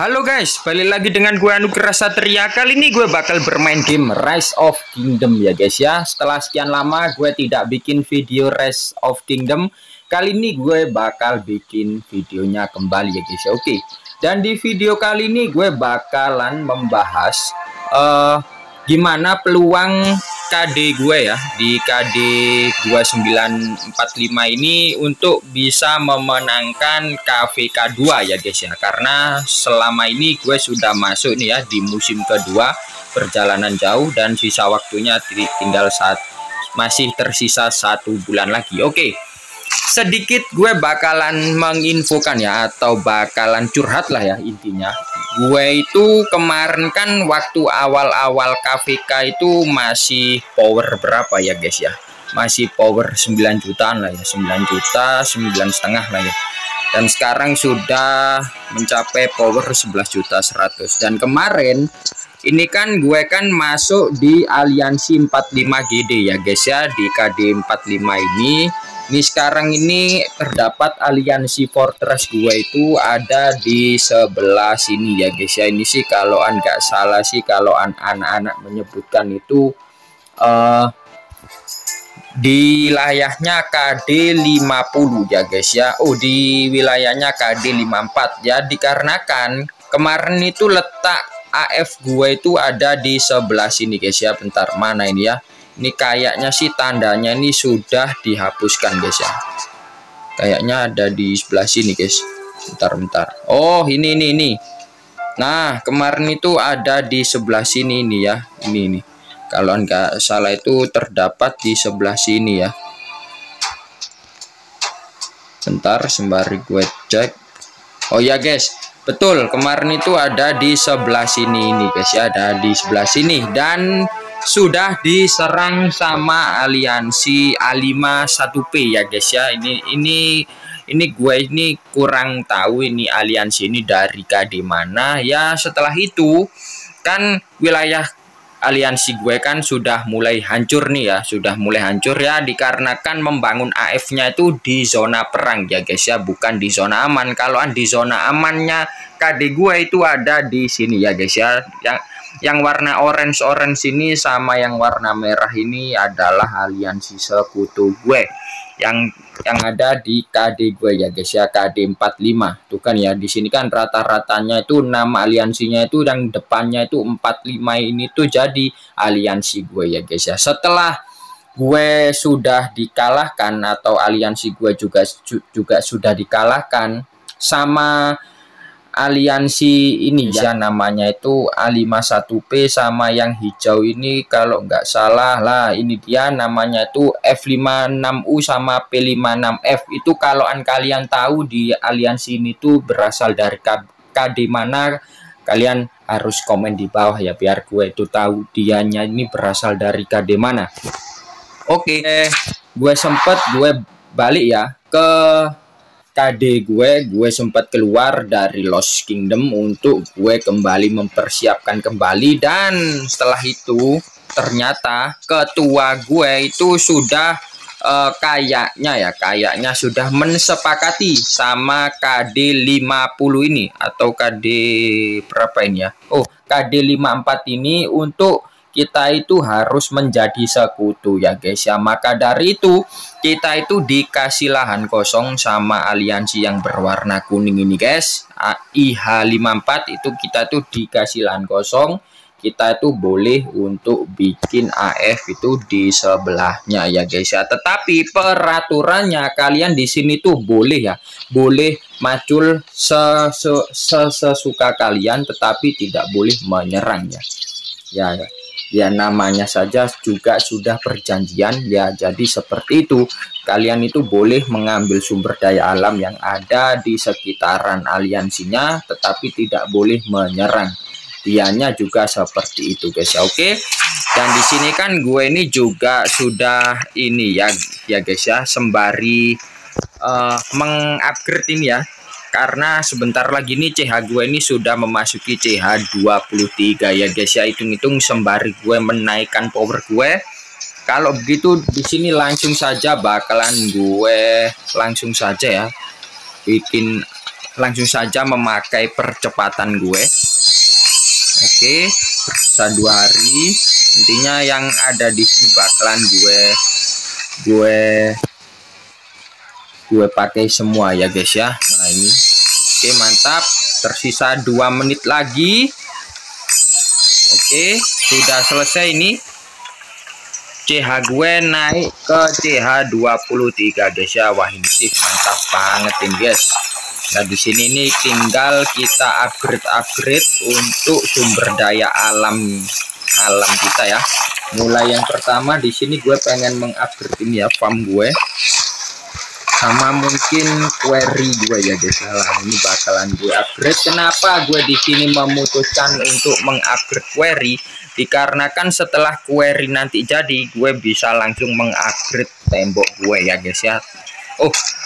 Halo guys, balik lagi dengan gue Anugrah Satria. Kali ini gue bakal bermain game Rise of Kingdom ya guys ya. Setelah sekian lama gue tidak bikin video Rise of Kingdom, kali ini gue bakal bikin videonya kembali ya guys ya. Oke. Dan di video kali ini gue bakalan membahas gimana peluang KD gue ya di KD 2945 ini untuk bisa memenangkan KVK 2 ya guys ya, karena selama ini gue sudah masuk nih ya di musim kedua perjalanan jauh dan sisa waktunya tinggal masih tersisa 1 bulan lagi. Oke, sedikit gue bakalan menginfokan ya, atau bakalan curhat lah ya intinya. Gue itu kemarin kan waktu awal-awal KVK itu masih power berapa ya guys ya, masih power 9 jutaan lah ya, 9 juta 9,5 lah ya, dan sekarang sudah mencapai power 11 juta 100. Dan kemarin ini kan gue kan masuk di aliansi 45 GD ya guys ya, di KD 45 ini sekarang ini terdapat aliansi Fortress gue itu ada di sebelah sini ya guys ya. Ini sih kalau nggak salah sih, kalau anak-anak menyebutkan itu di wilayahnya KD 50 ya guys ya. Oh, di wilayahnya KD 54 ya, dikarenakan kemarin itu letak AF gue itu ada di sebelah sini guys ya. Bentar, mana ini ya? Ini kayaknya sih tandanya ini sudah dihapuskan guys ya. Kayaknya ada di sebelah sini guys. Bentar. Oh, ini. Nah, kemarin itu ada di sebelah sini ini ya. Ini. Kalau nggak salah itu terdapat di sebelah sini ya. Bentar, sembari gue cek. Oh ya guys, betul, kemarin itu ada di sebelah sini ini guys ya, ada di sebelah sini, dan sudah diserang sama aliansi A51P ya guys ya. Ini gue ini kurang tahu ini aliansi ini dari KD mana ya. Setelah itu kan wilayah aliansi gue kan sudah mulai hancur nih ya, sudah mulai hancur ya, dikarenakan membangun AF-nya itu di zona perang ya guys ya, bukan di zona aman. Kalau di zona amannya KD gue itu ada di sini ya guys ya. Yang warna orange ini sama yang warna merah ini adalah aliansi sekutu gue yang ada di KD gue ya guys ya, KD 45. Tuh kan ya, di sini kan rata-ratanya itu nama aliansinya itu yang depannya itu 45 ini tuh jadi aliansi gue ya guys ya. Setelah gue sudah dikalahkan, atau aliansi gue juga sudah dikalahkan sama aliansi ini ya, namanya itu A51P sama yang hijau ini kalau nggak salah lah, ini dia namanya itu F56U sama P56F. Itu kalau kalian tahu di aliansi ini tuh berasal dari KD mana, kalian harus komen di bawah ya, biar gue itu tahu dianya ini berasal dari KD mana. Oke, gue balik ya ke KD gue sempat keluar dari Lost Kingdom untuk gue kembali mempersiapkan kembali, dan setelah itu ternyata ketua gue itu sudah kayaknya sudah mensepakati sama KD 50 ini, atau KD berapa ini ya? Oh, KD 54 ini untuk kita itu harus menjadi sekutu ya guys ya. Maka dari itu kita itu dikasih lahan kosong sama aliansi yang berwarna kuning ini guys, IH54 itu kita tuh dikasih lahan kosong. Kita itu boleh untuk bikin AF itu di sebelahnya ya guys ya. Tetapi peraturannya kalian di sini tuh boleh ya, boleh macul sesuka kalian, tetapi tidak boleh menyerang ya. Ya namanya saja juga sudah perjanjian ya, jadi seperti itu. Kalian itu boleh mengambil sumber daya alam yang ada di sekitaran aliansinya, tetapi tidak boleh menyerang. Dianya juga seperti itu guys ya. Oke, dan di sini kan gue ini juga sudah ini ya guys ya, sembari mengupgrade ini ya, karena sebentar lagi nih CH gue ini sudah memasuki CH 23 ya guys ya. Hitung-hitung sembari gue menaikkan power gue. Kalau begitu di sini langsung saja bakalan gue ya bikin langsung saja memakai percepatan gue. Oke, bisa 2 hari. Intinya yang ada di sini bakalan gue pakai semua ya guys ya. Nah ini, oke mantap. Tersisa 2 menit lagi. Oke, sudah selesai ini. CH gue naik ke CH 23 guys ya. Wah ini sih mantap banget ini guys. Nah di sini nih tinggal kita upgrade untuk sumber daya alam kita ya. Mulai yang pertama di sini gue pengen mengupgrade ini ya, farm gue sama mungkin query gue ya guys. Nah ini bakalan gue upgrade. Kenapa gue di sini memutuskan untuk mengupgrade query? Dikarenakan setelah query nanti jadi, gue bisa langsung mengupgrade tembok gue ya guys ya. Oh,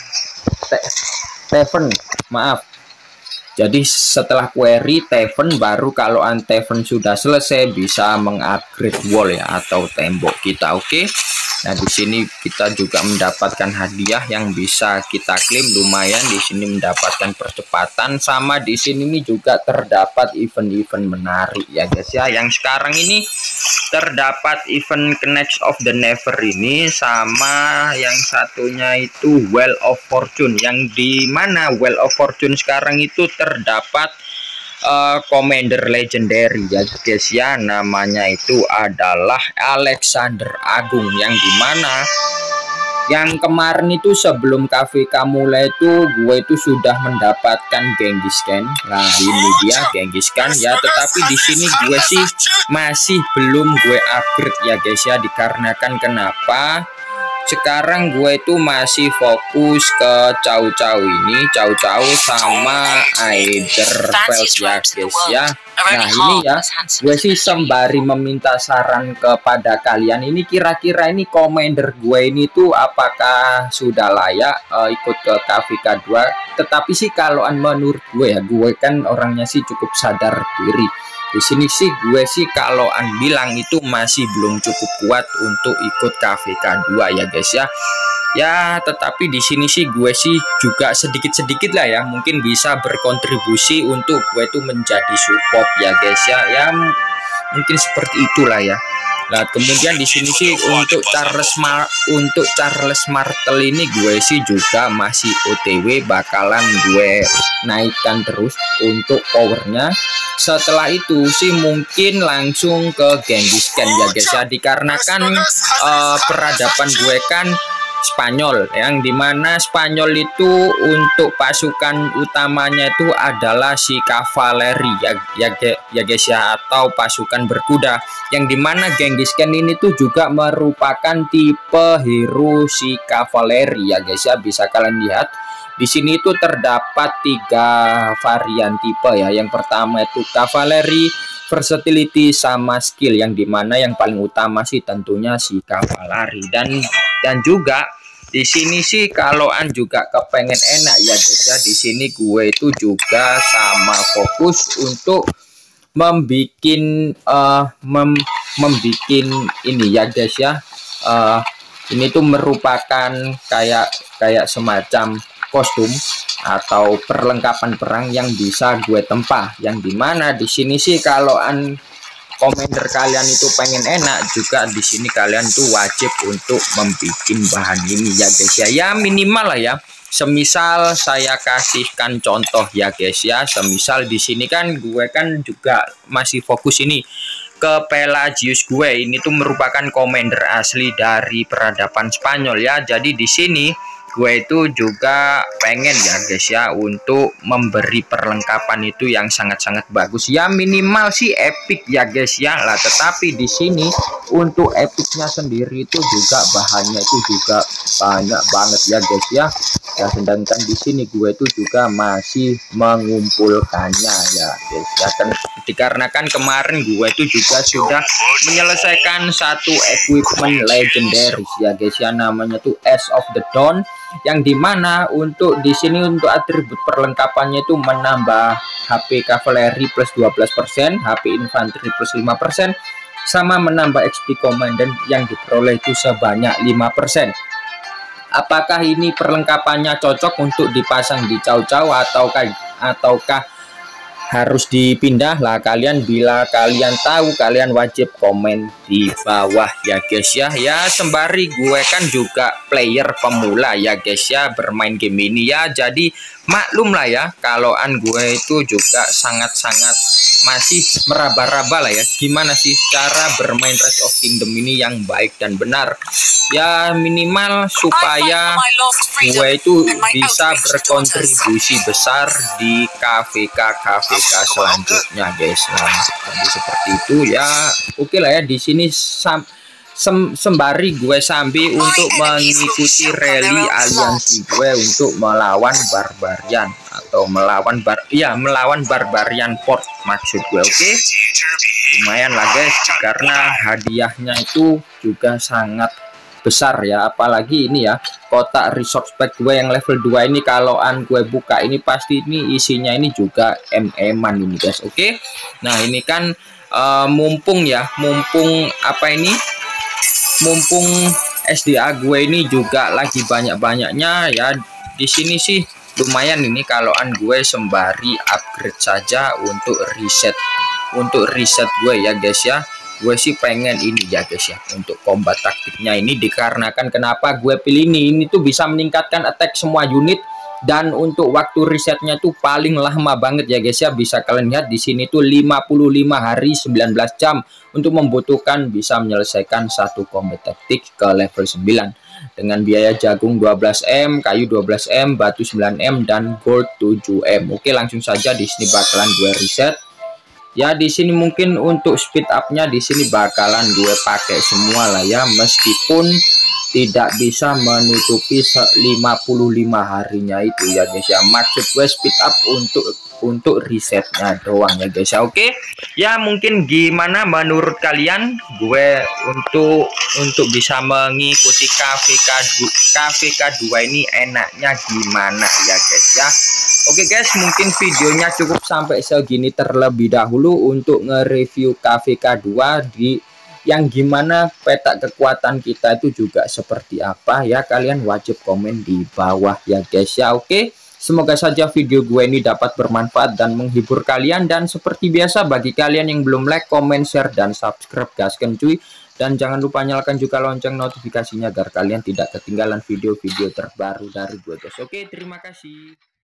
Tavern, maaf. Jadi setelah query Tavern, baru kalau Tavern sudah selesai bisa mengupgrade wall ya atau tembok kita. Oke. Nah di sini kita juga mendapatkan hadiah yang bisa kita klaim lumayan. Di sini mendapatkan percepatan, sama di sini nih juga terdapat event-event menarik ya guys ya. Yang sekarang ini terdapat event Knights of the Never ini, sama yang satunya itu Well of Fortune, yang dimana Well of Fortune sekarang itu terdapat Commander Legendary ya guys ya. Namanya itu adalah Alexander Agung, yang dimana yang kemarin itu sebelum KVK mulai itu gue itu sudah mendapatkan Genghis Khan. Nah ini dia Genghis Khan ya, tetapi di sini gue sih masih belum gue upgrade ya guys ya. Dikarenakan kenapa? Sekarang gue itu masih fokus ke Cao ini, Cao sama Eiderfeld ya guys ya. Nah ini ya, gue sih sembari meminta saran kepada kalian, ini kira-kira ini commander gue ini tuh apakah sudah layak ikut ke KVK 2. Tetapi sih kalau menurut gue ya, gue kan orangnya sih cukup sadar diri. Di sini sih gue sih kalau bilang itu masih belum cukup kuat untuk ikut KVK 2 ya guys ya. Ya tetapi di sini sih gue sih juga sedikit-sedikit lah ya, mungkin bisa berkontribusi untuk gue itu menjadi support ya guys ya. Ya mungkin seperti itulah ya. Nah kemudian di sini sih untuk Charles Martel ini gue sih juga masih OTW, bakalan gue naikkan terus untuk powernya. Setelah itu sih mungkin langsung ke Genghis Khan ya guys ya, dikarenakan peradaban gue kan Spanyol, yang dimana Spanyol itu untuk pasukan utamanya itu adalah si kavaleri ya guys ya, atau pasukan berkuda, yang dimana Genghis Khan ini tuh juga merupakan tipe hero si kavaleri ya guys ya. Bisa kalian lihat di sini itu terdapat 3 varian tipe ya. Yang pertama itu kavaleri, versatility sama skill, yang dimana yang paling utama sih tentunya si kavaleri. Dan juga di sini sih kalau juga kepengen enak ya guys ya, di sini gue itu juga sama fokus untuk membikin ini ya guys ya. Ini tuh merupakan kayak semacam kostum atau perlengkapan perang yang bisa gue tempah, yang dimana di sini sih kalau komander kalian itu pengen enak juga, di sini kalian tuh wajib untuk membuat bahan ini ya guys ya. Ya minimal lah ya. Semisal saya kasihkan contoh ya guys ya. Semisal di sini kan gue kan juga masih fokus ini ke Pelagius. Gue ini tuh merupakan komander asli dari peradaban Spanyol ya. Jadi di sini gue itu juga pengen ya guys ya untuk memberi perlengkapan itu yang sangat-sangat bagus ya, minimal sih epic ya guys ya lah. Tetapi di sini untuk epicnya sendiri itu juga bahannya itu juga banyak banget ya guys ya. Ya sedangkan di sini gue itu juga masih mengumpulkannya ya guys ya, kan dikarenakan kemarin gue itu juga sudah menyelesaikan satu equipment legendary ya guys ya, namanya tuh Ace of the Dawn, yang dimana untuk di sini untuk atribut perlengkapannya itu menambah HP Cavalry plus 12%, HP Infantry plus 5%, sama menambah XP Komandan yang diperoleh itu sebanyak 5%. apakah ini perlengkapannya cocok untuk dipasang di Cao ataukah harus dipindah lah. Kalian bila kalian tahu, kalian wajib komen di bawah ya guys ya. Ya sembari gue kan juga player pemula ya guys ya, bermain game ini ya, jadi maklum lah ya kalau gue itu juga sangat-sangat masih meraba-raba lah ya, gimana sih cara bermain Rise of Kingdom ini yang baik dan benar ya, minimal supaya gue itu bisa berkontribusi besar di KVK selanjutnya guys. Nah, jadi seperti itu ya. Oke lah ya, di sini sembari gue sambil untuk mengikuti rally aliansi gue untuk melawan barbarian atau melawan barbarian port maksud gue. Oke, lumayan lah guys, karena hadiahnya itu juga sangat besar ya, apalagi ini ya kotak resource pack gue yang level 2 ini, kalau gue buka ini pasti ini isinya ini juga MM-an ini guys. Oke, nah ini kan mumpung SDA gue ini juga lagi banyak-banyaknya ya, di sini sih lumayan ini kalau gue sembari upgrade saja untuk riset gue ya guys ya. Gue sih pengen ini ya guys ya, untuk combat taktiknya ini, dikarenakan kenapa gue pilih ini tuh bisa meningkatkan attack semua unit, dan untuk waktu risetnya tuh paling lama banget ya guys ya. Bisa kalian lihat di sini tuh 55 hari 19 jam untuk membutuhkan bisa menyelesaikan satu combat taktik ke level 9 dengan biaya jagung 12M, kayu 12M, batu 9M, dan gold 7M. Oke, langsung saja di sini bakalan gue riset. Ya di sini mungkin untuk speed up-nya di sini bakalan gue pakai semua lah ya, meskipun tidak bisa menutupi 55 harinya itu ya guys ya. Maksud gue speed up untuk risetnya doang ya guys ya. Oke, ya mungkin gimana menurut kalian gue untuk bisa mengikuti KVK 2 ini enaknya gimana ya guys ya. Oke guys, mungkin videonya cukup sampai segini terlebih dahulu untuk nge-review KVK 2 di yang gimana peta kekuatan kita itu juga seperti apa ya. Kalian wajib komen di bawah ya guys ya. Oke, semoga saja video gue ini dapat bermanfaat dan menghibur kalian, dan seperti biasa bagi kalian yang belum like, comment, share, dan subscribe gaskan cuy, dan jangan lupa nyalakan juga lonceng notifikasinya agar kalian tidak ketinggalan video-video terbaru dari gue guys. Oke, terima kasih.